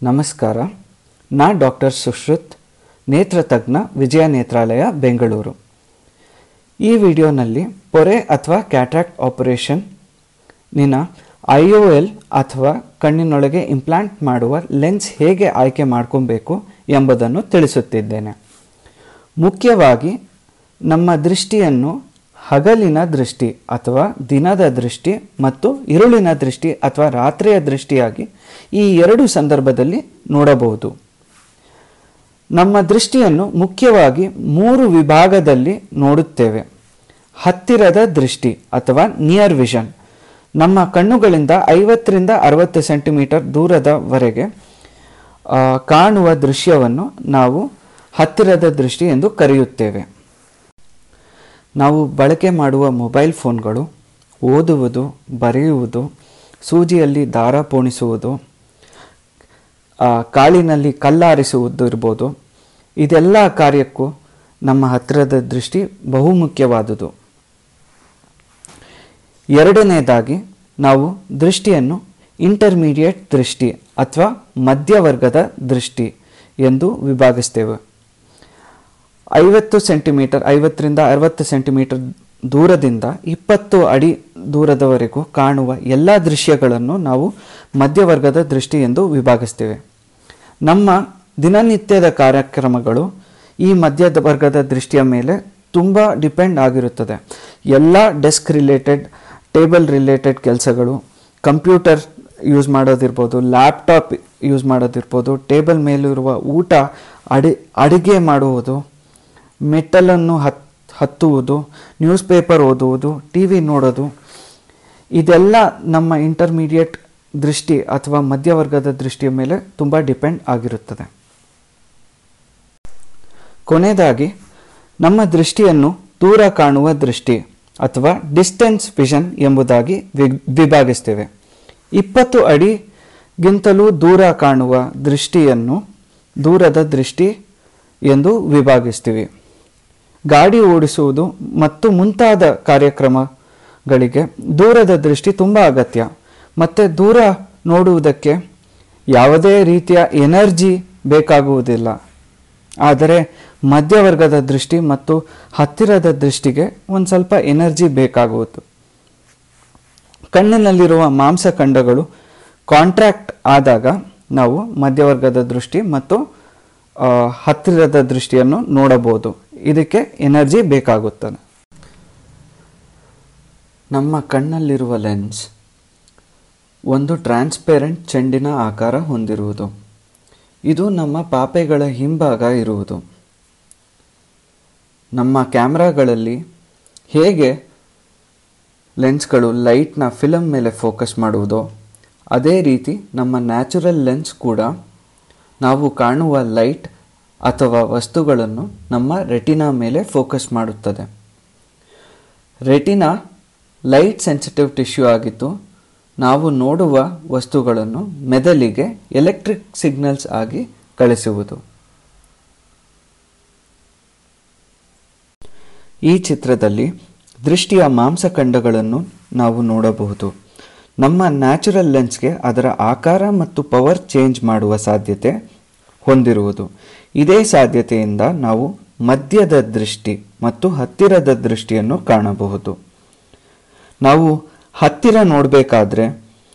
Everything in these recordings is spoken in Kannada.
ನಮಸ್ಕಾರ. ನಾನು ಡಾಕ್ಟರ್ ಸುಶ್ರುತ್, ನೇತ್ರತಜ್ಞ, ವಿಜಯ ನೇತ್ರಾಲಯ, ಬೆಂಗಳೂರು. ಈ ವಿಡಿಯೋನಲ್ಲಿ ಪೊರೆ ಅಥವಾ ಕ್ಯಾಟ್ರಾಕ್ಟ್ ಆಪರೇಷನ್ ನಿನ IOL ಅಥವಾ ಕಣ್ಣಿನೊಳಗೆ ಇಂಪ್ಲಾಂಟ್ ಮಾಡುವ ಲೆನ್ಸ್ ಹೇಗೆ ಆಯ್ಕೆ ಮಾಡ್ಕೊಬೇಕು ಎಂಬುದನ್ನು ತಿಳಿಸುತ್ತಿದ್ದೇನೆ. ಮುಖ್ಯವಾಗಿ ನಮ್ಮ ದೃಷ್ಟಿಯನ್ನು ಹಗಲಿನ ದೃಷ್ಟಿ ಅಥವಾ ದಿನದ ದೃಷ್ಟಿ ಮತ್ತು ಇರುಳಿನ ದೃಷ್ಟಿ ಅಥವಾ ರಾತ್ರಿಯ ದೃಷ್ಟಿಯಾಗಿ ಈ ಎರಡು ಸಂದರ್ಭದಲ್ಲಿ ನೋಡಬಹುದು. ನಮ್ಮ ದೃಷ್ಟಿಯನ್ನು ಮುಖ್ಯವಾಗಿ 3 ವಿಭಾಗದಲ್ಲಿ ನೋಡುತ್ತೇವೆ. ಹತ್ತಿರದ ದೃಷ್ಟಿ ಅಥವಾ ನಿಯರ್ ವಿಷನ್, ನಮ್ಮ ಕಣ್ಣುಗಳಿಂದ 50 ರಿಂದ 60 ಸೆಂಟಿಮೀಟರ್ ದೂರದವರೆಗೆ ಕಾಣುವ ದೃಶ್ಯವನ್ನು ನಾವು ಹತ್ತಿರದ ದೃಷ್ಟಿ ಎಂದು ಕರೆಯುತ್ತೇವೆ. ನಾವು ಬಳಕೆ ಮಾಡುವ ಮೊಬೈಲ್ ಫೋನ್ಗಳು, ಓದುವುದು, ಬರೆಯುವುದು, ಸೂಜಿಯಲ್ಲಿ ದಾರ ಪೋಣಿಸುವುದು, ಕಾಳಿನಲ್ಲಿ ಕಲ್ಲಾರಿಸುವುದು ಇರ್ಬೋದು, ಇದೆಲ್ಲ ಕಾರ್ಯಕ್ಕೂ ನಮ್ಮ ಹತ್ತಿರದ ದೃಷ್ಟಿ ಬಹುಮುಖ್ಯವಾದುದು. ಎರಡನೇದಾಗಿ ನಾವು ದೃಷ್ಟಿಯನ್ನು ಇಂಟರ್ಮೀಡಿಯೇಟ್ ದೃಷ್ಟಿ ಅಥವಾ ಮಧ್ಯವರ್ಗದ ದೃಷ್ಟಿ ಎಂದು ವಿಭಾಗಿಸ್ತೇವೆ. 50 ಸೆಂಟಿಮೀಟರ್ 50 ರಿಂದ 60 ಸೆಂಟಿಮೀಟರ್ ದೂರದಿಂದ 20 ಅಡಿ ದೂರದವರೆಗೂ ಕಾಣುವ ಎಲ್ಲ ದೃಶ್ಯಗಳನ್ನು ನಾವು ಮಧ್ಯವರ್ಗದ ದೃಷ್ಟಿ ಎಂದು ವಿಭಾಗಿಸ್ತೇವೆ. ನಮ್ಮ ದಿನನಿತ್ಯದ ಕಾರ್ಯಕ್ರಮಗಳು ಈ ಮಧ್ಯವರ್ಗದ ದೃಷ್ಟಿಯ ಮೇಲೆ ತುಂಬ ಡಿಪೆಂಡ್ ಆಗಿರುತ್ತದೆ. ಎಲ್ಲ ಡೆಸ್ಕ್ ರಿಲೇಟೆಡ್, ಟೇಬಲ್ ರಿಲೇಟೆಡ್ ಕೆಲಸಗಳು, ಕಂಪ್ಯೂಟರ್ ಯೂಸ್ ಮಾಡೋದಿರ್ಬೋದು, ಲ್ಯಾಪ್ಟಾಪ್ ಯೂಸ್ ಮಾಡೋದಿರ್ಬೋದು, ಟೇಬಲ್ ಮೇಲಿರುವ ಊಟ, ಅಡುಗೆ ಮಾಡುವುದು, ಮೆಟ್ಟಲನ್ನು ಹತ್ತುವುದು, ನ್ಯೂಸ್ ಪೇಪರ್ ಓದುವುದು, TV ನೋಡೋದು, ಇದೆಲ್ಲ ನಮ್ಮ ಇಂಟರ್ಮೀಡಿಯೇಟ್ ದೃಷ್ಟಿ ಅಥವಾ ಮಧ್ಯವರ್ಗದ ದೃಷ್ಟಿಯ ಮೇಲೆ ತುಂಬ ಡಿಪೆಂಡ್ ಆಗಿರುತ್ತದೆ. ಕೊನೆಯದಾಗಿ ನಮ್ಮ ದೃಷ್ಟಿಯನ್ನು ದೂರ ಕಾಣುವ ದೃಷ್ಟಿ ಅಥವಾ ಡಿಸ್ಟೆನ್ಸ್ ವಿಷನ್ ಎಂಬುದಾಗಿ ವಿಭಾಗಿಸ್ತೇವೆ. 20 ಅಡಿಗಿಂತಲೂ ದೂರ ಕಾಣುವ ದೃಷ್ಟಿಯನ್ನು ದೂರದ ದೃಷ್ಟಿ ಎಂದು ವಿಭಾಗಿಸ್ತೀವಿ. ಗಾಡಿ ಓಡಿಸುವುದು ಮತ್ತು ಮುಂತಾದ ಕಾರ್ಯಕ್ರಮಗಳಿಗೆ ದೂರದ ದೃಷ್ಟಿ ತುಂಬ ಅಗತ್ಯ. ಮತ್ತು ದೂರ ನೋಡುವುದಕ್ಕೆ ಯಾವುದೇ ರೀತಿಯ ಎನರ್ಜಿ ಬೇಕಾಗುವುದಿಲ್ಲ. ಆದರೆ ಮಧ್ಯವರ್ಗದ ದೃಷ್ಟಿ ಮತ್ತು ಹತ್ತಿರದ ದೃಷ್ಟಿಗೆ ಒಂದು ಸ್ವಲ್ಪ ಎನರ್ಜಿ ಬೇಕಾಗುವುದು. ಕಣ್ಣಿನಲ್ಲಿರುವ ಮಾಂಸಖಂಡಗಳು ಕಾಂಟ್ರಾಕ್ಟ್ ಆದಾಗ ನಾವು ಮಧ್ಯವರ್ಗದ ದೃಷ್ಟಿ ಮತ್ತು ಹತ್ತಿರದ ದೃಷ್ಟಿಯನ್ನು ನೋಡಬಹುದು. ಇದಕ್ಕೆ ಎನರ್ಜಿ ಬೇಕಾಗುತ್ತದೆ. ನಮ್ಮ ಕಣ್ಣಲ್ಲಿರುವ ಲೆನ್ಸ್ ಒಂದು ಟ್ರಾನ್ಸ್ಪೆರೆಂಟ್ ಚೆಂಡಿನ ಆಕಾರ ಹೊಂದಿರುವುದು. ಇದು ನಮ್ಮ ಪಾಪೆಗಳ ಹಿಂಭಾಗ ಇರುವುದು. ನಮ್ಮ ಕ್ಯಾಮ್ರಾಗಳಲ್ಲಿ ಹೇಗೆ ಲೆನ್ಸ್ಗಳು ಲೈಟ್ನ ಫಿಲಮ್ ಮೇಲೆ ಫೋಕಸ್ ಮಾಡುವುದೋ ಅದೇ ರೀತಿ ನಮ್ಮ ನ್ಯಾಚುರಲ್ ಲೆನ್ಸ್ ಕೂಡ ನಾವು ಕಾಣುವ ಲೈಟ್ ಅಥವಾ ವಸ್ತುಗಳನ್ನು ನಮ್ಮ ರೆಟಿನಾ ಮೇಲೆ ಫೋಕಸ್ ಮಾಡುತ್ತದೆ. ರೆಟಿನಾ ಲೈಟ್ ಸೆನ್ಸಿಟಿವ್ ಟಿಶ್ಯೂ ಆಗಿದ್ದು ನಾವು ನೋಡುವ ವಸ್ತುಗಳನ್ನು ಮೆದುಳಿಗೆ ಎಲೆಕ್ಟ್ರಿಕ್ ಸಿಗ್ನಲ್ಸ್ ಆಗಿ ಕಳಿಸುವುದು. ಈ ಚಿತ್ರದಲ್ಲಿ ದೃಷ್ಟಿಯ ಮಾಂಸಖಂಡಗಳನ್ನು ನಾವು ನೋಡಬಹುದು. ನಮ್ಮ ನ್ಯಾಚುರಲ್ ಲೆನ್ಸ್ಗೆ ಅದರ ಆಕಾರ ಮತ್ತು ಪವರ್ ಚೇಂಜ್ ಮಾಡುವ ಸಾಧ್ಯತೆ ಹೊಂದಿರುವುದು. ಇದೇ ಸಾಧ್ಯತೆಯಿಂದ ನಾವು ಮಧ್ಯದ ದೃಷ್ಟಿ ಮತ್ತು ಹತ್ತಿರದ ದೃಷ್ಟಿಯನ್ನು ಕಾಣಬಹುದು. ನಾವು ಹತ್ತಿರ ನೋಡಬೇಕಾದ್ರೆ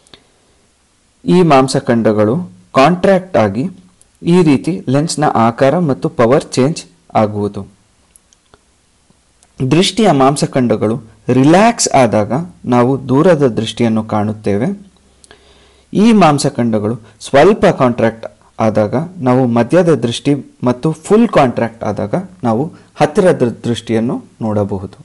ಈ ಮಾಂಸಖಂಡಗಳು ಕಾಂಟ್ರಾಕ್ಟ್ ಆಗಿ ಈ ರೀತಿ ಲೆನ್ಸ್ನ ಆಕಾರ ಮತ್ತು ಪವರ್ ಚೇಂಜ್ ಆಗುವುದು. ದೃಷ್ಟಿಯ ಮಾಂಸಖಂಡಗಳು ರಿಲ್ಯಾಕ್ಸ್ ಆದಾಗ ನಾವು ದೂರದ ದೃಷ್ಟಿಯನ್ನು ಕಾಣುತ್ತೇವೆ. ಈ ಮಾಂಸಖಂಡಗಳು ಸ್ವಲ್ಪ ಕಾಂಟ್ರಾಕ್ಟ್ ಆದಾಗ ನಾವು ಮಧ್ಯದ ದೃಷ್ಟಿ ಮತ್ತು ಫುಲ್ ಕಾಂಟ್ರಾಕ್ಟ್ ಆದಾಗ ನಾವು ಹತ್ತಿರದ ದೃಷ್ಟಿಯನ್ನು ನೋಡಬಹುದು.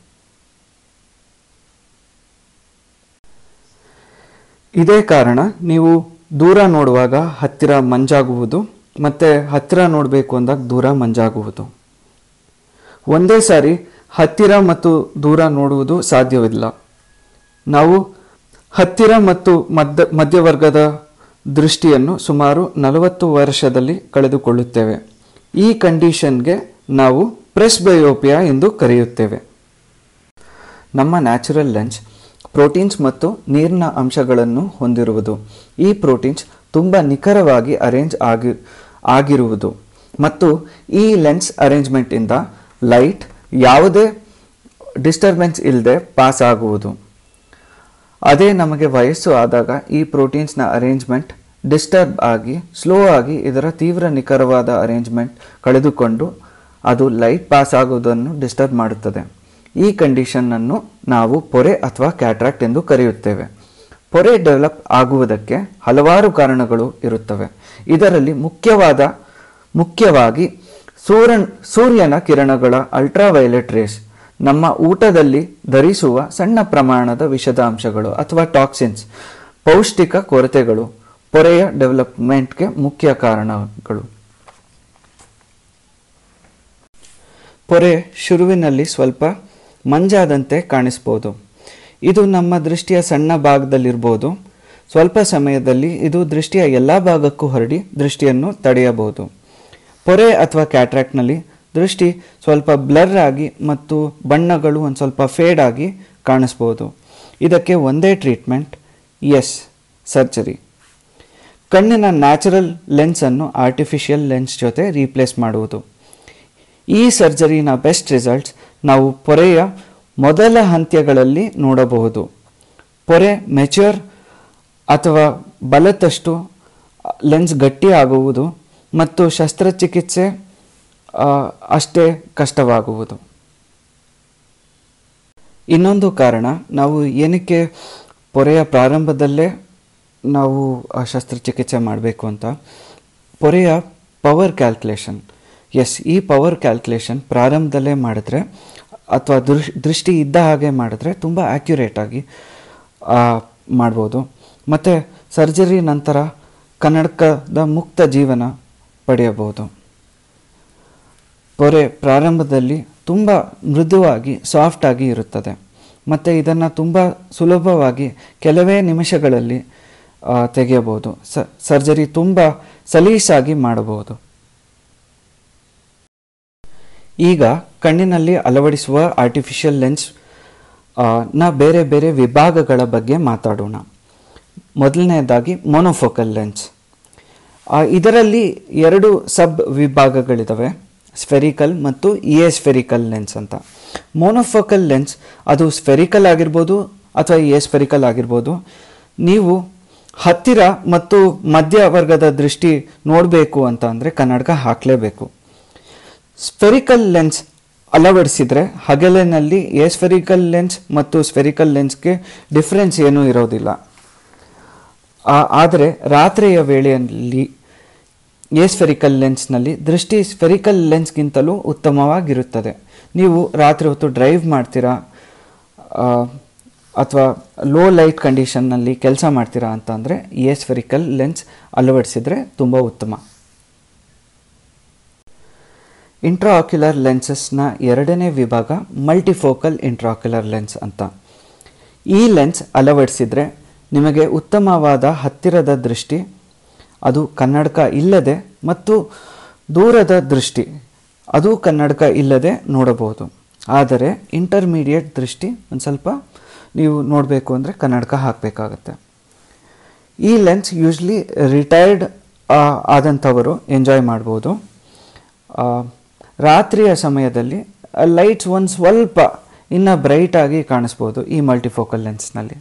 ಇದೇ ಕಾರಣ ನೀವು ದೂರ ನೋಡುವಾಗ ಹತ್ತಿರ ಮಂಜಾಗುವುದು ಮತ್ತು ಹತ್ತಿರ ನೋಡಬೇಕು ಅಂದಾಗ ದೂರ ಮಂಜಾಗುವುದು. ಒಂದೇ ಸಾರಿ ಹತ್ತಿರ ಮತ್ತು ದೂರ ನೋಡುವುದು ಸಾಧ್ಯವಿಲ್ಲ. ನಾವು ಹತ್ತಿರ ಮತ್ತು ಮಧ್ಯವರ್ಗದ ದೃಷ್ಟಿಯನ್ನು ಸುಮಾರು 40 ವರ್ಷದಲ್ಲಿ ಕಳೆದುಕೊಳ್ಳುತ್ತೇವೆ. ಈ ಕಂಡೀಷನ್ಗೆ ನಾವು ಪ್ರೆಸ್ಬಯೋಪಿಯಾ ಎಂದು ಕರೆಯುತ್ತೇವೆ. ನಮ್ಮ ನ್ಯಾಚುರಲ್ ಲೆನ್ಸ್ ಪ್ರೋಟೀನ್ಸ್ ಮತ್ತು ನೀರಿನ ಅಂಶಗಳನ್ನು ಹೊಂದಿರುವುದು. ಈ ಪ್ರೋಟೀನ್ಸ್ ತುಂಬ ನಿಖರವಾಗಿ ಆಗಿರುವುದು ಮತ್ತು ಈ ಲೆನ್ಸ್ ಅರೇಂಜ್ಮೆಂಟಿಂದ ಲೈಟ್ ಯಾವುದೇ ಡಿಸ್ಟರ್ಬೆನ್ಸ್ ಇಲ್ಲದೆ ಪಾಸ್ ಆಗುವುದು. ಅದೇ ನಮಗೆ ವಯಸ್ಸು ಆದಾಗ ಈ ಪ್ರೋಟೀನ್ಸ್ನ ಅರೇಂಜ್ಮೆಂಟ್ ಡಿಸ್ಟರ್ಬ್ ಆಗಿ ಸ್ಲೋ ಆಗಿ ಇದರ ತೀವ್ರ ನಿಖರವಾದ ಅರೇಂಜ್ಮೆಂಟ್ ಕಳೆದುಕೊಂಡು ಅದು ಲೈಟ್ ಪಾಸ್ ಆಗುವುದನ್ನು ಡಿಸ್ಟರ್ಬ್ ಮಾಡುತ್ತದೆ. ಈ ಕಂಡೀಷನ್ನನ್ನು ನಾವು ಪೊರೆ ಅಥವಾ ಕ್ಯಾಟ್ರಾಕ್ಟ್ ಎಂದು ಕರೆಯುತ್ತೇವೆ. ಪೊರೆ ಡೆವಲಪ್ ಆಗುವುದಕ್ಕೆ ಹಲವಾರು ಕಾರಣಗಳು ಇರುತ್ತವೆ. ಇದರಲ್ಲಿ ಮುಖ್ಯವಾಗಿ ಸೂರ್ಯನ ಕಿರಣಗಳ ಅಲ್ಟ್ರಾವೈಲೆಟ್ ರೇಸ್, ನಮ್ಮ ಊಟದಲ್ಲಿ ಧರಿಸುವ ಸಣ್ಣ ಪ್ರಮಾಣದ ವಿಷದ ಅಂಶಗಳು ಅಥವಾ ಟಾಕ್ಸಿನ್ಸ್, ಪೌಷ್ಟಿಕ ಕೊರತೆಗಳು ಪೊರೆಯ ಡೆವಲಪ್ಮೆಂಟ್ಗೆ ಮುಖ್ಯ ಕಾರಣಗಳು. ಪೊರೆ ಶುರುವಿನಲ್ಲಿ ಸ್ವಲ್ಪ ಮಂಜಾದಂತೆ ಕಾಣಿಸ್ಬೋದು. ಇದು ನಮ್ಮ ದೃಷ್ಟಿಯ ಸಣ್ಣ ಭಾಗದಲ್ಲಿರ್ಬೋದು. ಸ್ವಲ್ಪ ಸಮಯದಲ್ಲಿ ಇದು ದೃಷ್ಟಿಯ ಎಲ್ಲ ಭಾಗಕ್ಕೂ ಹರಡಿ ದೃಷ್ಟಿಯನ್ನು ತಡೆಯಬಹುದು. ಪೊರೆ ಅಥವಾ ಕ್ಯಾಟ್ರಾಕ್ಟ್ನಲ್ಲಿ ದೃಷ್ಟಿ ಸ್ವಲ್ಪ ಬ್ಲರ್ ಆಗಿ ಮತ್ತು ಬಣ್ಣಗಳು ಒಂದು ಸ್ವಲ್ಪ ಫೇಡ್ ಆಗಿ ಕಾಣಿಸ್ಬೋದು. ಇದಕ್ಕೆ ಒಂದೇ ಟ್ರೀಟ್ಮೆಂಟ್, ಸರ್ಜರಿ. ಕಣ್ಣಿನ ನ್ಯಾಚುರಲ್ ಲೆನ್ಸನ್ನು ಆರ್ಟಿಫಿಷಿಯಲ್ ಲೆನ್ಸ್ ಜೊತೆ ರೀಪ್ಲೇಸ್ ಮಾಡುವುದು. ಈ ಸರ್ಜರಿನ ಬೆಸ್ಟ್ ರಿಸಲ್ಟ್ಸ್ ನಾವು ಪೊರೆಯ ಮೊದಲ ಹಂತಗಳಲ್ಲಿ ನೋಡಬಹುದು. ಪೊರೆ ಮೆಚ್ಯೂರ್ ಅಥವಾ ಬಲತಷ್ಟು ಲೆನ್ಸ್ ಗಟ್ಟಿಯಾಗುವುದು ಮತ್ತು ಶಸ್ತ್ರಚಿಕಿತ್ಸೆ ಅಷ್ಟೇ ಕಷ್ಟವಾಗುವುದು. ಇನ್ನೊಂದು ಕಾರಣ, ನಾವು ಏನಕ್ಕೆ ಪೊರೆಯ ಪ್ರಾರಂಭದಲ್ಲೇ ನಾವು ಶಸ್ತ್ರಚಿಕಿತ್ಸೆ ಮಾಡಬೇಕು ಅಂತ, ಪೊರೆಯ ಪವರ್ ಕ್ಯಾಲ್ಕುಲೇಷನ್. ಈ ಪವರ್ ಕ್ಯಾಲ್ಕುಲೇಷನ್ ಪ್ರಾರಂಭದಲ್ಲೇ ಮಾಡಿದ್ರೆ ಅಥವಾ ದೃಷ್ಟಿ ಇದ್ದ ಹಾಗೆ ಮಾಡಿದ್ರೆ ತುಂಬ ಆ್ಯಕ್ಯುರೇಟಾಗಿ ಮಾಡ್ಬೋದು. ಮತ್ತು ಸರ್ಜರಿ ನಂತರ ಕನ್ನಡಕದ ಮುಕ್ತ ಜೀವನ ಪಡೆಯಬಹುದು. ಪೊರೆ ಪ್ರಾರಂಭದಲ್ಲಿ ತುಂಬ ಮೃದುವಾಗಿ ಸಾಫ್ಟಾಗಿ ಇರುತ್ತದೆ ಮತ್ತು ಇದನ್ನು ತುಂಬ ಸುಲಭವಾಗಿ ಕೆಲವೇ ನಿಮಿಷಗಳಲ್ಲಿ ತೆಗೆಯಬಹುದು. ಸರ್ಜರಿ ತುಂಬ ಸಲೀಸಾಗಿ ಮಾಡಬಹುದು. ಈಗ ಕಣ್ಣಿನಲ್ಲಿ ಅಳವಡಿಸುವ ಆರ್ಟಿಫಿಷಿಯಲ್ ಲೆನ್ಸ್ ಬೇರೆ ಬೇರೆ ವಿಭಾಗಗಳ ಬಗ್ಗೆ ಮಾತಾಡೋಣ. ಮೊದಲನೆಯದಾಗಿ ಮೊನೋಫೋಕಲ್ ಲೆನ್ಸ್. ಇದರಲ್ಲಿ 2 ಸಬ್ ವಿಭಾಗಗಳಿದ್ದಾವೆ, ಸ್ಫೆರಿಕಲ್ ಮತ್ತು ಇಎಸ್ಫೆರಿಕಲ್ ಲೆನ್ಸ್ ಅಂತ. ಮೊನೋಫೋಕಲ್ ಲೆನ್ಸ್ ಅದು ಸ್ಫೆರಿಕಲ್ ಆಗಿರ್ಬೋದು ಅಥವಾ ಇಎಸ್ಫೆರಿಕಲ್ ಆಗಿರ್ಬೋದು. ನೀವು ಹತ್ತಿರ ಮತ್ತು ಮಧ್ಯವರ್ಗದ ದೃಷ್ಟಿ ನೋಡಬೇಕು ಅಂತ ಅಂದರೆ ಕನ್ನಡಕ ಹಾಕಲೇಬೇಕು. ಸ್ಫೆರಿಕಲ್ ಲೆನ್ಸ್ ಅಳವಡಿಸಿದರೆ ಹಗಲಿನಲ್ಲಿ ಎಸ್ಫೆರಿಕಲ್ ಲೆನ್ಸ್ ಮತ್ತು ಸ್ಫೆರಿಕಲ್ ಲೆನ್ಸ್ಗೆ ಡಿಫ್ರೆನ್ಸ್ ಏನೂ ಇರೋದಿಲ್ಲ. ಆದರೆ ರಾತ್ರಿಯ ವೇಳೆಯಲ್ಲಿ ಎಸ್ಫೆರಿಕಲ್ ಲೆನ್ಸ್ನಲ್ಲಿ ದೃಷ್ಟಿ ಸ್ಫೆರಿಕಲ್ ಲೆನ್ಸ್ಗಿಂತಲೂ ಉತ್ತಮವಾಗಿರುತ್ತದೆ. ನೀವು ರಾತ್ರಿ ಹೊತ್ತು ಡ್ರೈವ್ ಮಾಡ್ತೀರಾ ಅಥವಾ ಲೋ ಲೈಟ್ ಕಂಡೀಷನ್ನಲ್ಲಿ ಕೆಲಸ ಮಾಡ್ತೀರಾ ಅಂತ ಅಂದರೆ ಎಸ್ಫೆರಿಕಲ್ ಲೆನ್ಸ್ ಅಳವಡಿಸಿದರೆ ತುಂಬ ಉತ್ತಮ. ಇಂಟ್ರಾಆಕ್ಯುಲರ್ ಲೆನ್ಸಸ್ನ 2ನೇ ವಿಭಾಗ ಮಲ್ಟಿಫೋಕಲ್ ಇಂಟ್ರಾಆಕ್ಯುಲರ್ ಲೆನ್ಸ್ ಅಂತ. ಈ ಲೆನ್ಸ್ ಅಳವಡಿಸಿದರೆ ನಿಮಗೆ ಉತ್ತಮವಾದ ಹತ್ತಿರದ ದೃಷ್ಟಿ, ಅದು ಕನ್ನಡಕ ಇಲ್ಲದೆ, ಮತ್ತು ದೂರದ ದೃಷ್ಟಿ, ಅದು ಕನ್ನಡಕ ಇಲ್ಲದೆ ನೋಡಬಹುದು. ಆದರೆ ಇಂಟರ್ಮೀಡಿಯೇಟ್ ದೃಷ್ಟಿ ಒಂದು ಸ್ವಲ್ಪ ನೀವು ನೋಡಬೇಕು ಅಂದರೆ ಕನ್ನಡಕ ಹಾಕಬೇಕಾಗತ್ತೆ. ಈ ಲೆನ್ಸ್ ಯೂಶ್ವಲಿ ರಿಟೈರ್ಡ್ ಆದಂಥವರು ಎಂಜಾಯ್ ಮಾಡ್ಬೋದು. ರಾತ್ರಿಯ ಸಮಯದಲ್ಲಿ ಲೈಟ್ಸ್ ಒಂದು ಸ್ವಲ್ಪ ಇನ್ನೂ ಬ್ರೈಟಾಗಿ ಕಾಣಿಸ್ಬೋದು ಈ ಮಲ್ಟಿಫೋಕಲ್ ಲೆನ್ಸ್ನಲ್ಲಿ.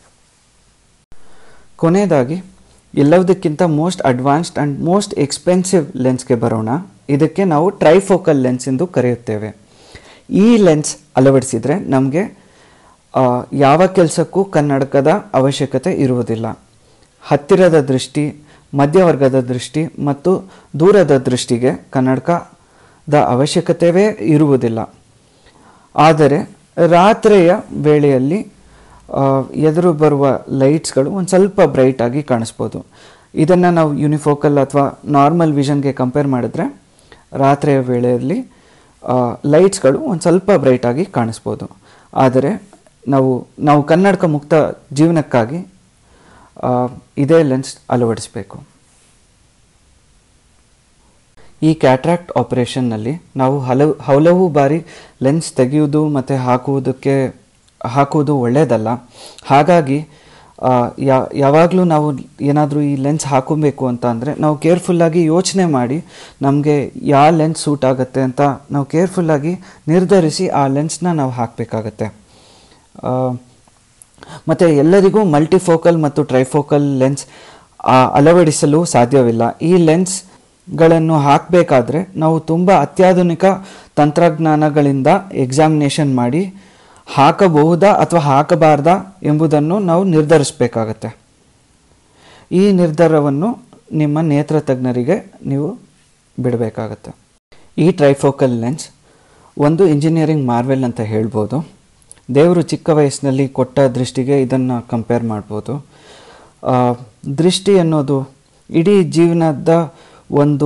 ಕೊನೆಯದಾಗಿ ಎಲ್ಲದಕ್ಕಿಂತ most advanced and most expensive ಲೆನ್ಸ್ಗೆ ಬರೋಣ. ಇದಕ್ಕೆ ನಾವು ಟ್ರೈಫೋಕಲ್ ಲೆನ್ಸ್ ಎಂದು ಕರೆಯುತ್ತೇವೆ. ಈ ಲೆನ್ಸ್ ಅಳವಡಿಸಿದರೆ ನಮಗೆ ಯಾವ ಕೆಲಸಕ್ಕೂ ಕನ್ನಡಕದ ಅವಶ್ಯಕತೆ ಇರುವುದಿಲ್ಲ. ಹತ್ತಿರದ ದೃಷ್ಟಿ, ಮಧ್ಯವರ್ಗದ ದೃಷ್ಟಿ ಮತ್ತು ದೂರದ ದೃಷ್ಟಿಗೆ ಕನ್ನಡಕದ ಅವಶ್ಯಕತೆಯೇ ಇರುವುದಿಲ್ಲ. ಆದರೆ ರಾತ್ರಿಯ ವೇಳೆಯಲ್ಲಿ ಎದುರು ಬರುವ ಲೈಟ್ಸ್ಗಳು ಒಂದು ಸ್ವಲ್ಪ ಬ್ರೈಟಾಗಿ ಕಾಣಿಸ್ಬೋದು. ಇದನ್ನು ನಾವು ಯೂನಿಫೋಕಲ್ ಅಥವಾ ನಾರ್ಮಲ್ ವಿಷನ್ಗೆ ಕಂಪೇರ್ ಮಾಡಿದ್ರೆ ರಾತ್ರಿಯ ವೇಳೆಯಲ್ಲಿ ಲೈಟ್ಸ್ಗಳು ಒಂದು ಸ್ವಲ್ಪ ಬ್ರೈಟಾಗಿ ಕಾಣಿಸ್ಬೋದು. ಆದರೆ ನಾವು ಕನ್ನಡಕ ಮುಕ್ತ ಜೀವನಕ್ಕಾಗಿ ಇದೇ ಲೆನ್ಸ್ ಅಳವಡಿಸಬೇಕು. ಈ ಕ್ಯಾಟ್ರಾಕ್ಟ್ ಆಪರೇಷನ್ನಲ್ಲಿ ನಾವು ಹಲವು ಬಾರಿ ಲೆನ್ಸ್ ತೆಗೆಯುವುದು ಮತ್ತು ಹಾಕುವುದು ಒಳ್ಳೆಯದಲ್ಲ. ಹಾಗಾಗಿ ಯಾವಾಗಲೂ ನಾವು ಏನಾದರೂ ಈ ಲೆನ್ಸ್ ಹಾಕೊಬೇಕು ಅಂತ ಅಂದರೆ ನಾವು ಕೇರ್ಫುಲ್ಲಾಗಿ ಯೋಚನೆ ಮಾಡಿ ನಮಗೆ ಯಾವ ಲೆನ್ಸ್ ಸೂಟ್ ಆಗುತ್ತೆ ಅಂತ ನಾವು ಕೇರ್ಫುಲ್ಲಾಗಿ ನಿರ್ಧರಿಸಿ ಆ ಲೆನ್ಸ್ನ ನಾವು ಹಾಕಬೇಕಾಗತ್ತೆ. ಮತ್ತು ಎಲ್ಲರಿಗೂ ಮಲ್ಟಿಫೋಕಲ್ ಮತ್ತು ಟ್ರೈಫೋಕಲ್ ಲೆನ್ಸ್ ಅಳವಡಿಸಲು ಸಾಧ್ಯವಿಲ್ಲ. ಈ ಲೆನ್ಸ್ಗಳನ್ನು ಹಾಕಬೇಕಾದ್ರೆ ನಾವು ತುಂಬ ಅತ್ಯಾಧುನಿಕ ತಂತ್ರಜ್ಞಾನಗಳಿಂದ ಎಕ್ಸಾಮಿನೇಷನ್ ಮಾಡಿ ಹಾಕಬಹುದಾ ಅಥವಾ ಹಾಕಬಾರ್ದಾ ಎಂಬುದನ್ನು ನಾವು ನಿರ್ಧರಿಸಬೇಕಾಗತ್ತೆ. ಈ ನಿರ್ಧಾರವನ್ನು ನಿಮ್ಮ ನೇತ್ರ ತಜ್ಞರಿಗೆ ನೀವು ಬಿಡಬೇಕಾಗತ್ತೆ. ಈ ಟ್ರೈಫೋಕಲ್ ಲೆನ್ಸ್ ಒಂದು ಇಂಜಿನಿಯರಿಂಗ್ ಮಾರ್ವೆಲ್ ಅಂತ ಹೇಳ್ಬೋದು. ದೇವರು ಚಿಕ್ಕ ವಯಸ್ಸಿನಲ್ಲಿ ಕೊಟ್ಟ ದೃಷ್ಟಿಗೆ ಇದನ್ನು ಕಂಪೇರ್ ಮಾಡ್ಬೋದು. ದೃಷ್ಟಿ ಅನ್ನೋದು ಇಡೀ ಜೀವನದ ಒಂದು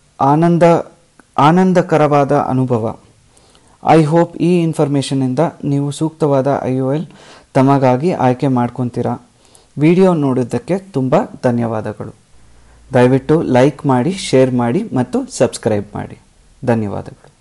ಆನಂದಕರವಾದ ಅನುಭವ. ಐ ಹೋಪ್ ಈ ಇನ್ಫಾರ್ಮೇಷನಿಂದ ನೀವು ಸೂಕ್ತವಾದ IOL ತಮಗಾಗಿ ಆಯ್ಕೆ ಮಾಡ್ಕೊತೀರಾ. ವಿಡಿಯೋ ನೋಡೋದಕ್ಕೆ ತುಂಬ ಧನ್ಯವಾದಗಳು. ದಯವಿಟ್ಟು ಲೈಕ್ ಮಾಡಿ, ಶೇರ್ ಮಾಡಿ ಮತ್ತು ಸಬ್ಸ್ಕ್ರೈಬ್ ಮಾಡಿ. ಧನ್ಯವಾದಗಳು.